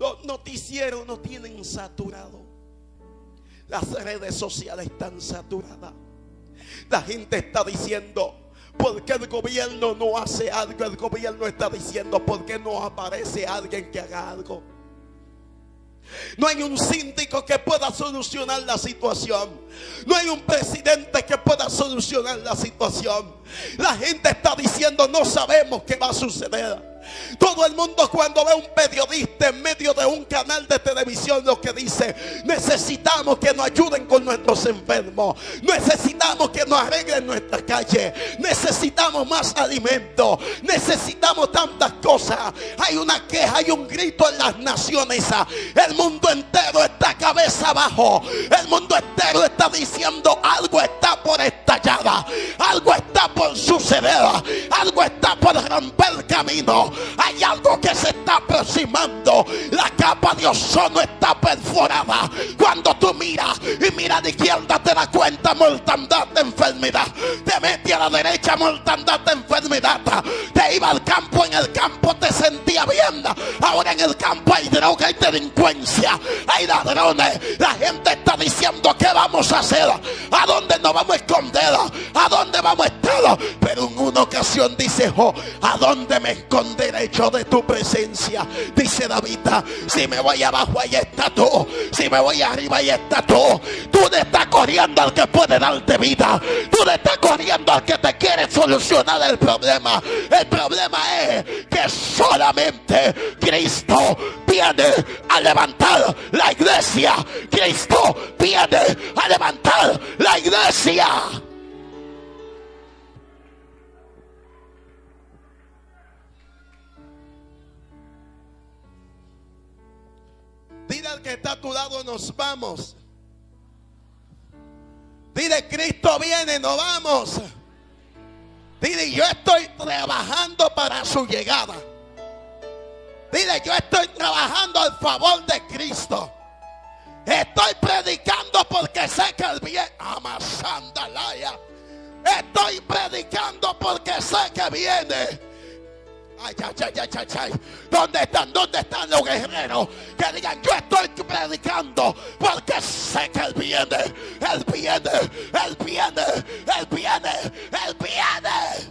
Los noticieros no tienen saturado. Las redes sociales están saturadas. La gente está diciendo: ¿por qué el gobierno no hace algo? El gobierno está diciendo: ¿por qué no aparece alguien que haga algo? No hay un síndico que pueda solucionar la situación. No hay un presidente que pueda solucionar la situación. La gente está diciendo: no sabemos qué va a suceder. Todo el mundo, cuando ve a un periodista en medio de un canal de televisión, lo que dice: necesitamos que nos ayuden con nuestros enfermos, necesitamos que nos arreglen nuestra calle, necesitamos más alimento, necesitamos tantas cosas. Hay una queja, hay un grito en las naciones. El mundo entero está cabeza abajo. El mundo entero está diciendo: algo está por estallar, algo está por suceder, algo está por romper camino. Hay algo que se está aproximando. La capa de ozono está perforada. Cuando tú miras y miras a la izquierda, te das cuenta: mortandad de enfermedad. Te metes a la derecha: mortandad de enfermedad. Te iba al campo, en el campo te sentía bien. Ahora en el campo hay droga, hay delincuencia, hay ladrones. La gente está diciendo: ¿qué vamos a hacer? ¿A dónde nos vamos a esconder? ¿A dónde vamos a estar? Pero en una ocasión dice: oh, ¿a dónde me esconderé yo de tu presencia? Dice David: si me voy abajo, ahí está tú. Si me voy arriba, ahí está tú. Tú le estás corriendo al que puede darte vida. Tú le estás corriendo al que te quiere solucionar el problema. El problema es que solamente Cristo viene a levantar la iglesia. Cristo viene a levantar la iglesia. Dile al que está a tu lado: nos vamos. Dile: Cristo viene, nos vamos. Dile: yo estoy trabajando para su llegada. Dile: yo estoy trabajando al favor de Cristo. Estoy predicando porque sé que el bien amasandalaya. Estoy predicando porque sé que viene. Ay, ay, ay, ay, ay, ay. ¿Dónde están los guerreros que digan: yo estoy predicando porque sé que Él viene, Él viene, Él viene, Él viene, Él viene?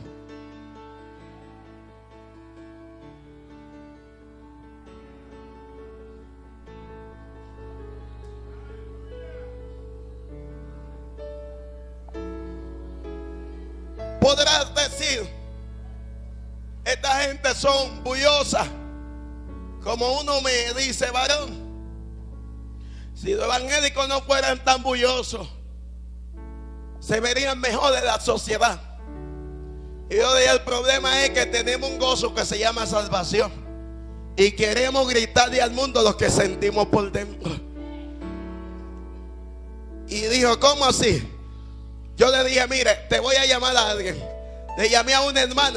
Podrás decir: esta gente son bullosas. Como uno me dice: varón, si los evangélicos no fueran tan bullosos, se verían mejor en la sociedad. Y yo diría: el problema es que tenemos un gozo que se llama salvación y queremos gritarle al mundo lo que sentimos por dentro. Y dijo: ¿cómo así? Yo le dije: mire, te voy a llamar a alguien. Le llamé a una hermana.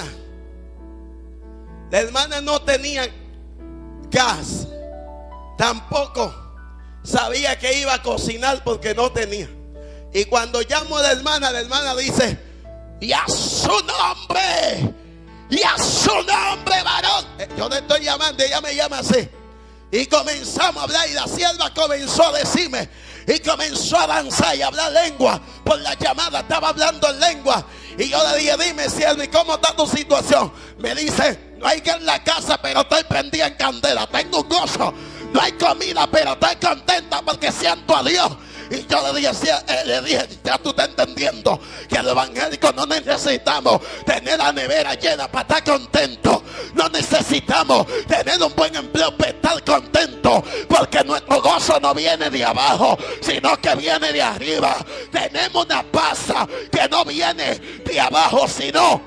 La hermana no tenía gas, tampoco sabía que iba a cocinar porque no tenía. Y cuando llamo a la hermana dice: y a su nombre, varón. Yo le estoy llamando, ella me llama así. Y comenzamos a hablar y la sierva comenzó a decirme, y comenzó a danzar y a hablar lengua. Por la llamada estaba hablando en lengua. Y yo le dije: dime, sierva, ¿y cómo está tu situación? Me dice: no hay que en la casa, pero estoy prendida en candela. Tengo un gozo. No hay comida, pero estoy contenta porque siento a Dios. Y yo le dije: ya tú estás entendiendo que los evangélicos no necesitamos tener la nevera llena para estar contentos. No necesitamos tener un buen empleo para estar contentos, porque nuestro gozo no viene de abajo, sino que viene de arriba. Tenemos una paz que no viene de abajo, sino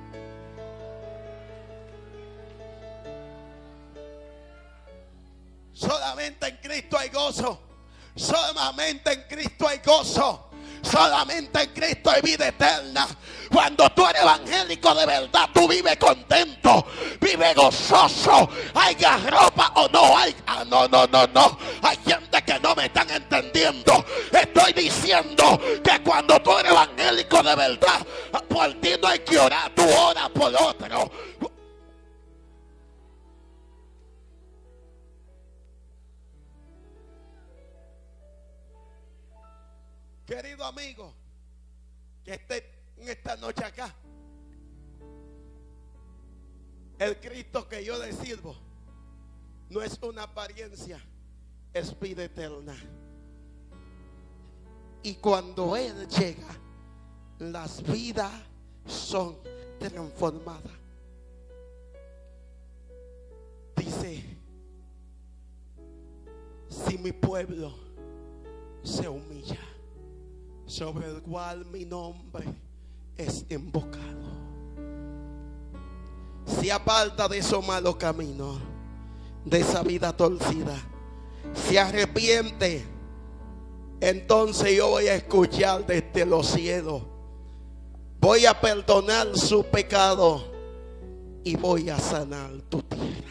solamente en Cristo hay gozo. Solamente en Cristo hay gozo. Solamente en Cristo hay vida eterna. Cuando tú eres evangélico de verdad, tú vives contento, vives gozoso. Haya ropa o no hay. No. Hay gente que no me están entendiendo. Estoy diciendo que cuando tú eres evangélico de verdad, por ti no hay que orar, tú oras por otro. Querido amigo que esté en esta noche acá, el Cristo que yo le sirvo no es una apariencia, es vida eterna. Y cuando Él llega, las vidas son transformadas. Dice: si mi pueblo se humilla, sobre el cual mi nombre es invocado, se aparta de esos malos caminos, de esa vida torcida, se arrepiente, entonces yo voy a escuchar desde los cielos, voy a perdonar su pecado y voy a sanar tu tierra.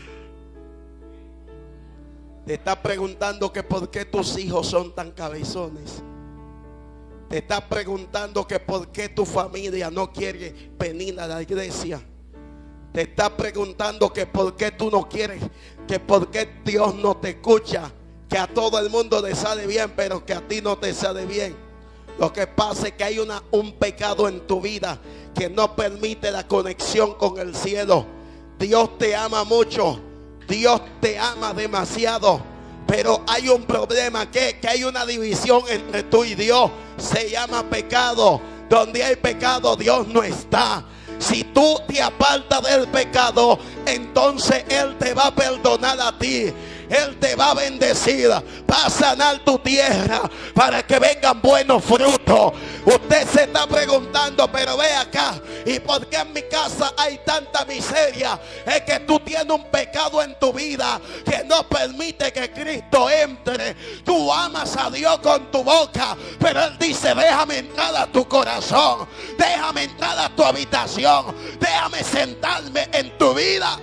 Te estás preguntando que por qué tus hijos son tan cabezones. Te estás preguntando que por qué tu familia no quiere venir a la iglesia. Te estás preguntando que por qué tú no quieres, que por qué Dios no te escucha, que a todo el mundo le sale bien, pero que a ti no te sale bien. Lo que pasa es que hay un pecado en tu vida que no permite la conexión con el cielo. Dios te ama mucho, Dios te ama demasiado, pero hay un problema, que hay una división entre tú y Dios. Se llama pecado. Donde hay pecado, Dios no está. Si tú te apartas del pecado, entonces Él te va a perdonar a ti. Él te va a bendecir, va a sanar tu tierra para que vengan buenos frutos. Usted se está preguntando, pero ve acá, ¿y por qué en mi casa hay tanta miseria? Es que tú tienes un pecado en tu vida que no permite que Cristo entre. Tú amas a Dios con tu boca, pero Él dice: déjame entrar a tu corazón, déjame entrar a tu habitación, déjame sentarme en tu vida.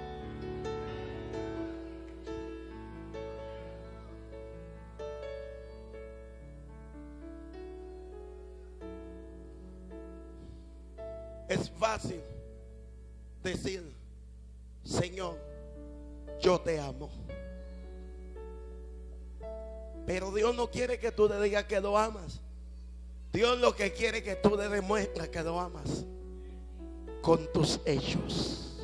Es fácil decir: Señor, yo te amo. Pero Dios no quiere que tú le digas que lo amas. Dios lo que quiere es que tú le demuestres que lo amas con tus hechos.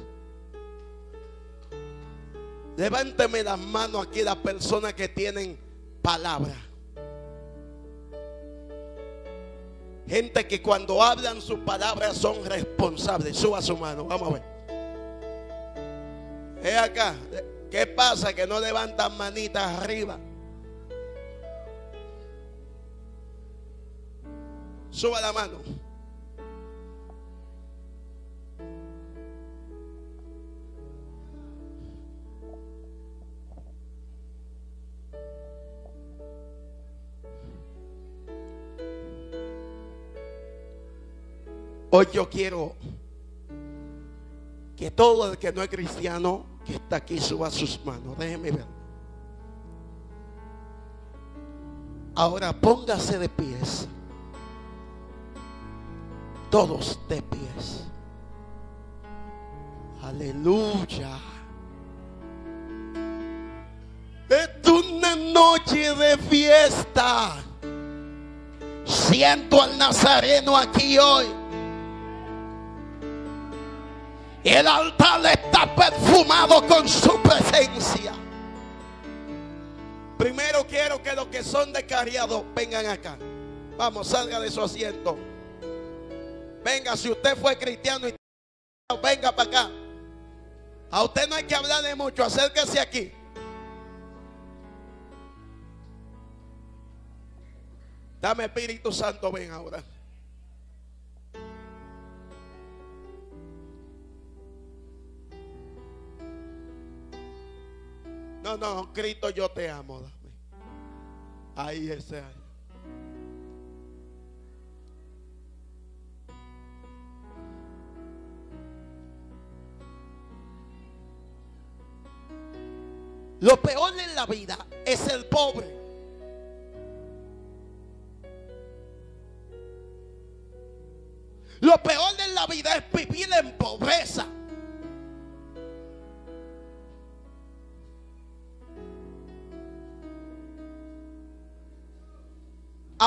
Levánteme las manos aquí las personas que tienen palabra. Gente que cuando hablan sus palabras son responsables. Suba su mano, vamos a ver. Es acá. ¿Qué pasa que no levantan manitas arriba? Suba la mano. Hoy yo quiero que todo el que no es cristiano que está aquí suba sus manos. Déjeme ver. Ahora póngase de pies. Todos de pies. Aleluya. Es una noche de fiesta. Siento al Nazareno aquí hoy. El altar está perfumado con su presencia. Primero quiero que los que son descarriados vengan acá. Vamos, salga de su asiento. Venga, si usted fue cristiano y venga para acá. A usted no hay que hablarle mucho, acérquese aquí. Dame, Espíritu Santo, ven ahora. No, Cristo, yo te amo. Dame. Ahí ese ahí. Lo peor en la vida es el pobre. Lo peor en la vida es vivir en pobreza.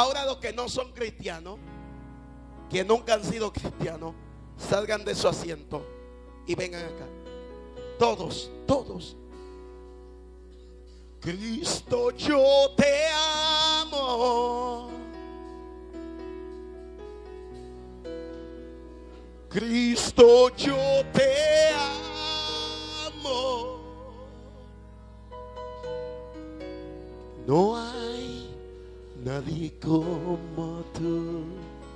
Ahora los que no son cristianos, que nunca han sido cristianos, salgan de su asiento y vengan acá. Todos, todos. Cristo, yo te amo. Cristo, yo te amo. No hay nadie como tú.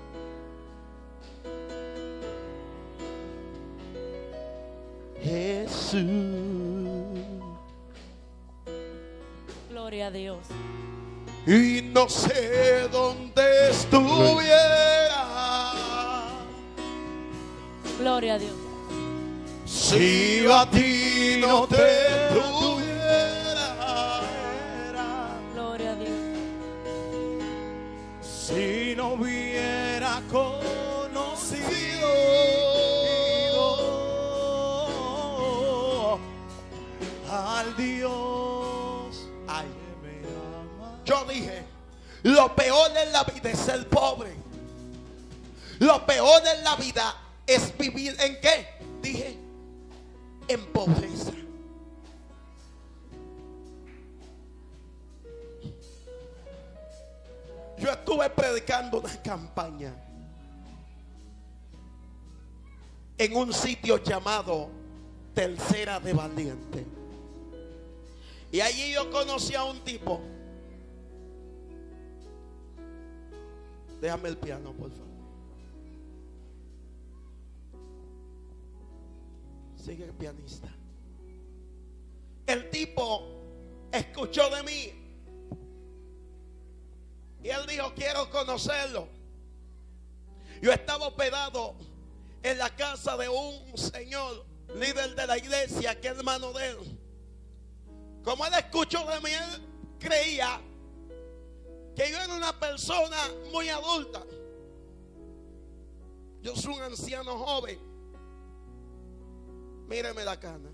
Jesús. Gloria a Dios. Y no sé dónde estuviera. Gloria a Dios. Si a ti no te tuviera. Gloria a Dios. Si no hubiera conocido al Dios Ay, que me ama. yo dije, lo peor en la vida es ser pobre. Lo peor en la vida es vivir ¿en qué? Dije, en pobreza. Yo estuve predicando una campaña en un sitio llamado Tercera de Valiente. Y allí yo conocí a un tipo. Déjame el piano, por favor. Sigue el pianista. El tipo escuchó de mí y él dijo, quiero conocerlo. Yo estaba hospedado en la casa de un señor, líder de la iglesia, que es hermano de él. Como él escuchó de mí, él creía que yo era una persona muy adulta. Yo soy un anciano joven. Míreme la cana.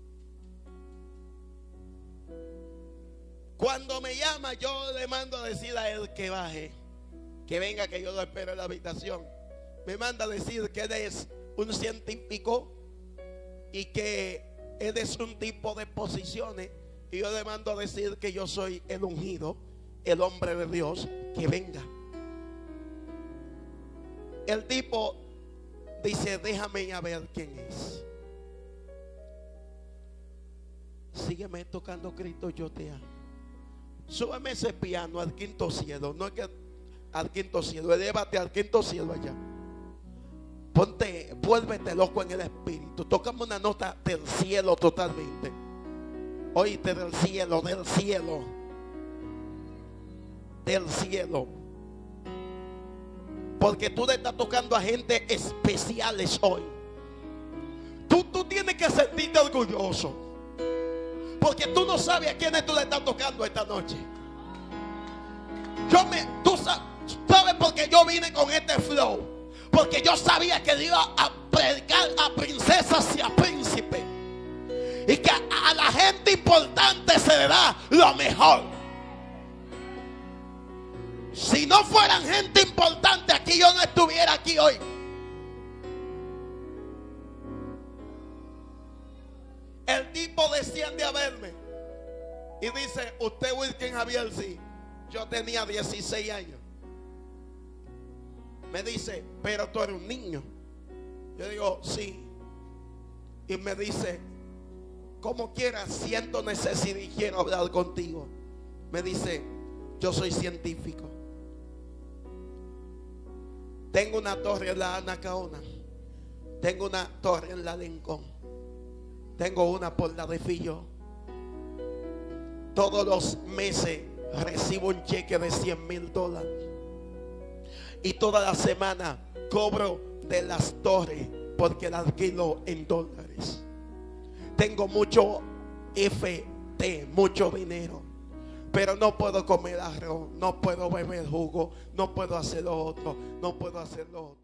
Cuando me llama, yo le mando a decir a él que baje, que venga, que yo lo espero en la habitación. Me manda a decir que él es un científico y que él es un tipo de posiciones. Y yo le mando a decir que yo soy el ungido, el hombre de Dios, que venga. El tipo dice, déjame ir a ver quién es. Sígueme tocando, Cristo, yo te amo. Súbeme ese piano al quinto cielo. No es que al quinto cielo, elévate al quinto cielo allá. Ponte, vuélvete loco en el espíritu. Tocamos una nota del cielo totalmente. Oíste, del cielo, del cielo. Del cielo. Porque tú le estás tocando a gente especiales hoy. Tú tienes que sentirte orgulloso. Porque tú no sabes a quiénes tú le estás tocando esta noche. Tú sabes por qué yo vine con este flow. Porque yo sabía que iba a predicar a princesas y a príncipes. Y que a la gente importante se le da lo mejor. Si no fueran gente importante aquí, yo no estuviera aquí hoy. El tipo desciende a verme y dice, usted Wilkin Javier, sí. Yo tenía 16 años. Me dice, pero tú eres un niño. Yo digo, sí. Y me dice, como quieras, siento necesidad y quiero hablar contigo. Me dice, yo soy científico. Tengo una torre en la Anacaona. Tengo una torre en la Lincoln. Tengo una por la de Fillo. Todos los meses recibo un cheque de $100,000. Y toda la semana cobro de las torres porque la alquilo en dólares. Tengo mucho FT, mucho dinero. Pero no puedo comer arroz, no puedo beber jugo, no puedo hacer lo otro, no puedo hacer lo otro.